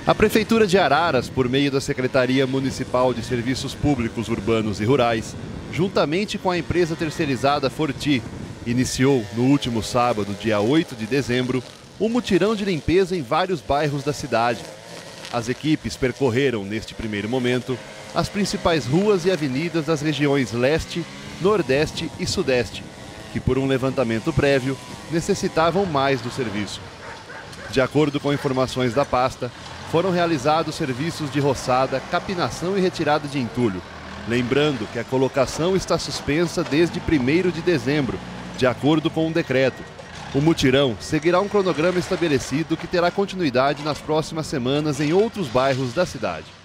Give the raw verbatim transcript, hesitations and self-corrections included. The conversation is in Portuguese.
A Prefeitura de Araras, por meio da Secretaria Municipal de Serviços Públicos Urbanos e Rurais, juntamente com a empresa terceirizada Forti, iniciou no último sábado, dia oito de dezembro, um mutirão de limpeza em vários bairros da cidade. As equipes percorreram, neste primeiro momento, as principais ruas e avenidas das regiões Leste, Nordeste e Sudeste, que por um levantamento prévio necessitavam mais do serviço. De acordo com informações da pasta, foram realizados serviços de roçada, capinação e retirada de entulho. Lembrando que a colocação está suspensa desde primeiro de dezembro, de acordo com um decreto. O mutirão seguirá um cronograma estabelecido que terá continuidade nas próximas semanas em outros bairros da cidade.